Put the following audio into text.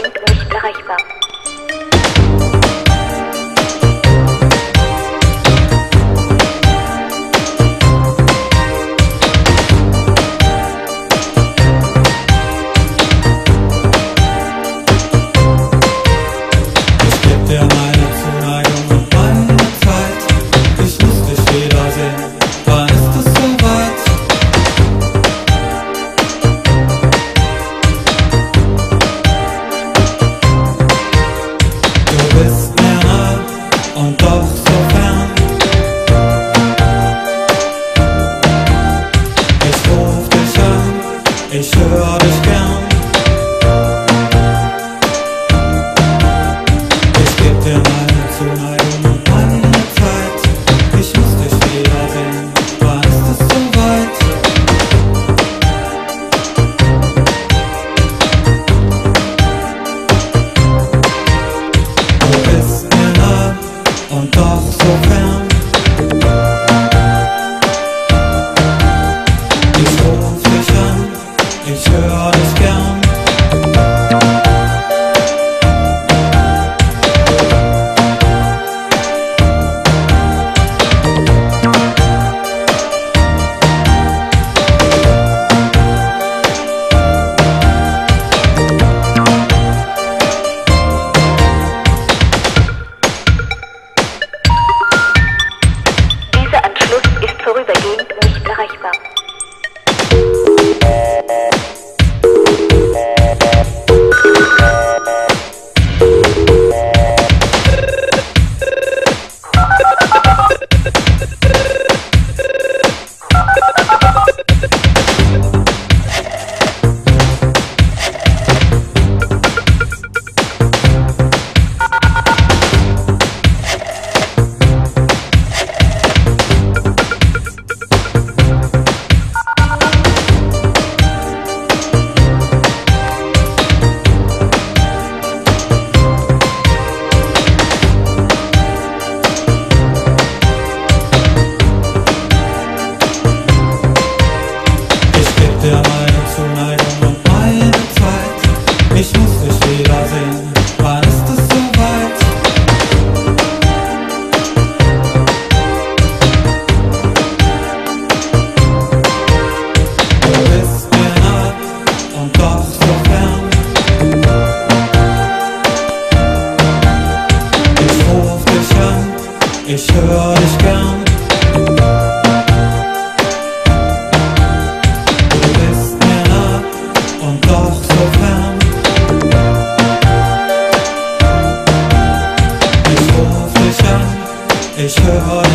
vorübergehend nicht erreichbar. Und doch so fern. Ich ruf dich an, ich hör dich gern. Ich geb dir meine Zuneigung und meine Zeit. Ich muss dich wiedersehen, wann ist es soweit? Du bist mir nah und doch so fern. Ich ruf dich an, ich hör dich gern. Dieser Anschluss ist vorübergehend nicht erreichbar. Dir meine Zuneigung und meine Zeit. Ich muss dich wiedersehen, wann ist es soweit? Du bist mir nah und doch so fern. Ich ruf dich an, ich hör dich gern. Und doch so fern. Ich ruf dich an, ich hör